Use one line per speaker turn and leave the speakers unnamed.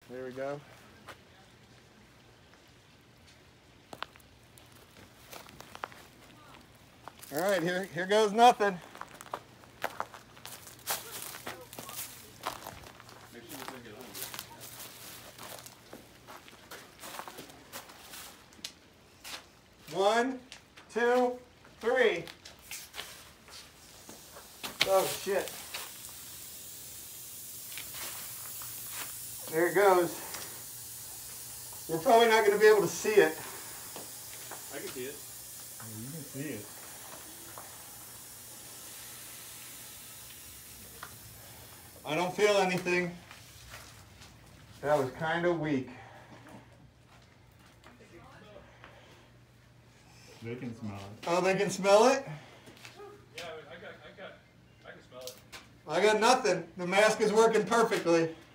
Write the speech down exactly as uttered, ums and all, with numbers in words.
There we go. All right, here, here goes nothing.
Make sure you don't get on.
One, two, three. Oh shit. There it goes. We're probably not going to be able to see it.
I can see it.
Oh, you can see it.
I don't feel anything. That was kind of weak.
They can smell it.
Oh, they can smell it?
Yeah, I got, I got, I can smell it.
I got nothing. The mask is working perfectly.